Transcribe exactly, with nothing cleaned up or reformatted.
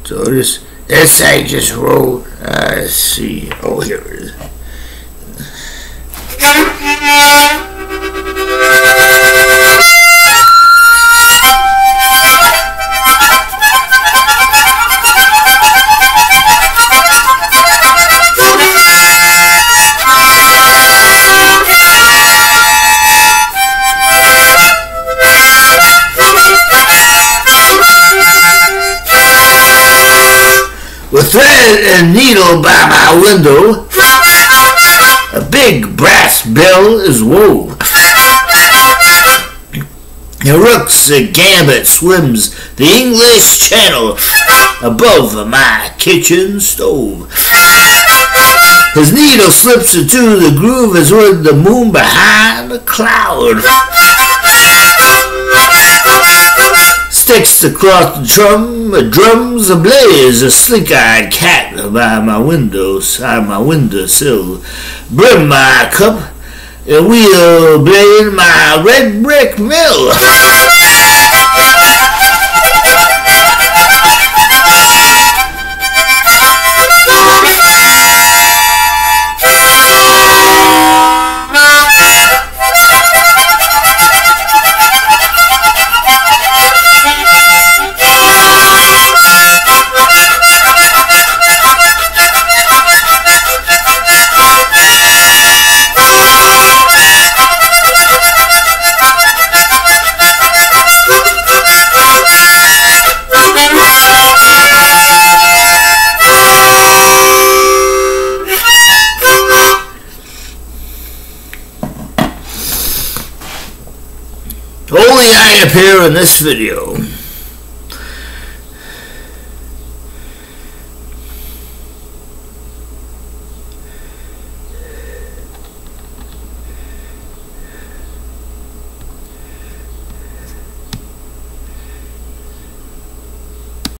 So this this I just wrote. Uh, let's see. Oh, here it is. With thread and needle by my window, a big brass bell is wove. A rook's gambit swims the English Channel above my kitchen stove. His needle slips into the groove as with the moon behind a cloud. Sticks across the drum, drums ablaze, a sleek-eyed cat by my window, side my windowsill. Brim my cup, and wheel blade my red brick mill. Only I appear in this video.